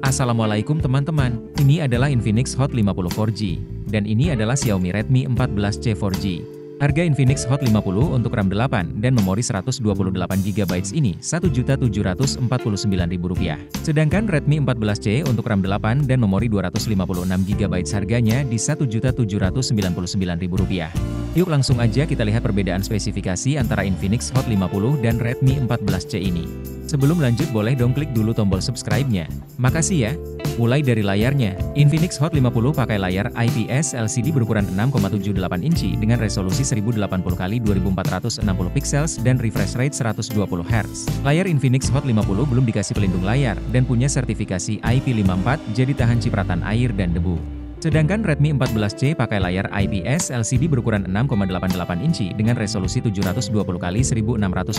Assalamualaikum teman-teman, ini adalah Infinix Hot 50 4G, dan ini adalah Xiaomi Redmi 14C 4G. Harga Infinix Hot 50 untuk RAM 8 dan memori 128GB ini Rp1.749.000. Sedangkan Redmi 14C untuk RAM 8 dan memori 256GB harganya di Rp1.799.000. Yuk langsung aja kita lihat perbedaan spesifikasi antara Infinix Hot 50 dan Redmi 14C ini. Sebelum lanjut boleh dong klik dulu tombol subscribe-nya. Makasih ya. Mulai dari layarnya, Infinix Hot 50 pakai layar IPS LCD berukuran 6,78 inci dengan resolusi 1080x2460 pixels dan refresh rate 120Hz. Layar Infinix Hot 50 belum dikasih pelindung layar dan punya sertifikasi IP54 jadi tahan cipratan air dan debu. Sedangkan Redmi 14C pakai layar IPS LCD berukuran 6,88 inci dengan resolusi 720x1612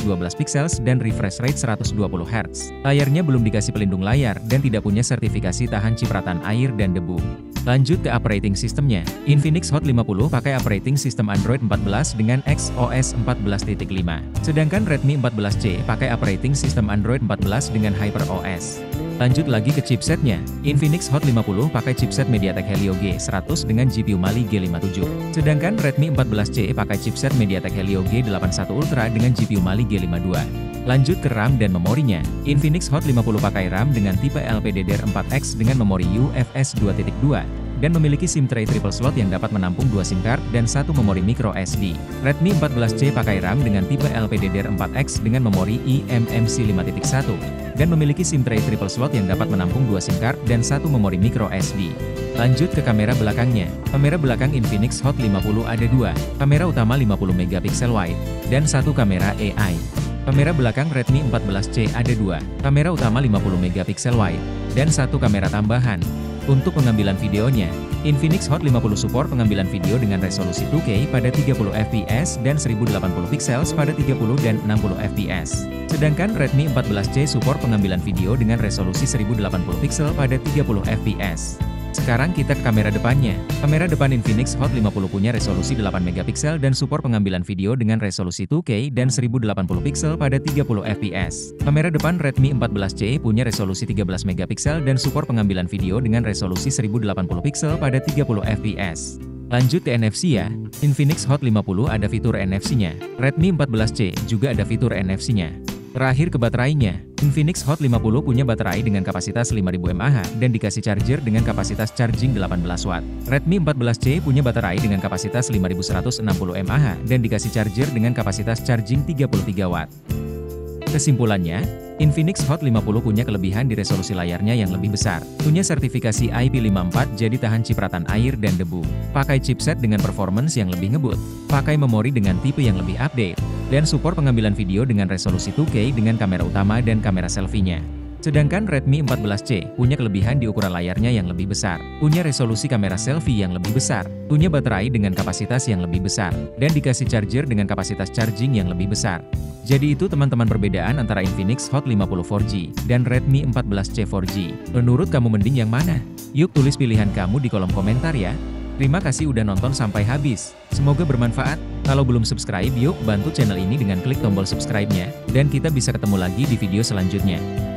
pixels dan refresh rate 120Hz. Layarnya belum dikasih pelindung layar dan tidak punya sertifikasi tahan cipratan air dan debu. Lanjut ke operating systemnya, Infinix Hot 50 pakai operating system Android 14 dengan XOS 14.5. Sedangkan Redmi 14C pakai operating system Android 14 dengan HyperOS. Lanjut lagi ke chipsetnya, Infinix Hot 50 pakai chipset MediaTek Helio G100 dengan GPU Mali G57. Sedangkan Redmi 14C pakai chipset MediaTek Helio G81 Ultra dengan GPU Mali G52. Lanjut ke RAM dan memorinya, Infinix Hot 50 pakai RAM dengan tipe LPDDR4X dengan memori UFS 2.2 dan memiliki SIM tray triple slot yang dapat menampung 2 SIM card dan 1 memori micro SD. Redmi 14C pakai RAM dengan tipe LPDDR4X dengan memori eMMC 5.1 dan memiliki SIM tray triple slot yang dapat menampung 2 SIM card dan 1 memori micro SD. Lanjut ke kamera belakangnya. Kamera belakang Infinix Hot 50 ada 2, kamera utama 50MP wide dan 1 kamera AI. Kamera belakang Redmi 14C ada 2, kamera utama 50MP wide dan 1 kamera tambahan. Untuk pengambilan videonya, Infinix Hot 50 support pengambilan video dengan resolusi 2K pada 30fps dan 1080 pixels pada 30 dan 60fps. Sedangkan Redmi 14C support pengambilan video dengan resolusi 1080 pixel pada 30fps. Sekarang kita ke kamera depannya. Kamera depan Infinix Hot 50 punya resolusi 8MP dan support pengambilan video dengan resolusi 2K dan 1080 pixel pada 30fps. Kamera depan Redmi 14C punya resolusi 13MP dan support pengambilan video dengan resolusi 1080 pixel pada 30fps. Lanjut ke NFC ya. Infinix Hot 50 ada fitur NFC-nya. Redmi 14C juga ada fitur NFC-nya. Terakhir ke baterainya, Infinix Hot 50 punya baterai dengan kapasitas 5000 mAh dan dikasih charger dengan kapasitas charging 18W. Redmi 14C punya baterai dengan kapasitas 5160 mAh dan dikasih charger dengan kapasitas charging 33W. Kesimpulannya, Infinix Hot 50 punya kelebihan di resolusi layarnya yang lebih besar, punya sertifikasi IP54 jadi tahan cipratan air dan debu, pakai chipset dengan performance yang lebih ngebut, pakai memori dengan tipe yang lebih update, dan support pengambilan video dengan resolusi 2K dengan kamera utama dan kamera selfie-nya. Sedangkan Redmi 14C punya kelebihan di ukuran layarnya yang lebih besar, punya resolusi kamera selfie yang lebih besar, punya baterai dengan kapasitas yang lebih besar, dan dikasih charger dengan kapasitas charging yang lebih besar. Jadi itu teman-teman perbedaan antara Infinix Hot 50 4G dan Redmi 14C 4G. Menurut kamu mending yang mana? Yuk tulis pilihan kamu di kolom komentar ya. Terima kasih udah nonton sampai habis. Semoga bermanfaat. Kalau belum subscribe, yuk bantu channel ini dengan klik tombol subscribe-nya. Dan kita bisa ketemu lagi di video selanjutnya.